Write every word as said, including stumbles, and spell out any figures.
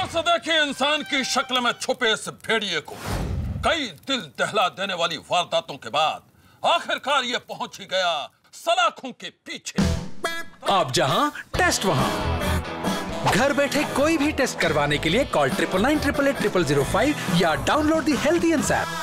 से देखिए इंसान की शक्ल में छुपे इस भेड़िए को। कई दिल दहला देने वाली वारदातों के बाद आखिरकार ये पहुंच ही गया सलाखों के पीछे। अब जहां टेस्ट वहां। घर बैठे कोई भी टेस्ट करवाने के लिए call triple nine triple eight triple zero five या download the healthy and app.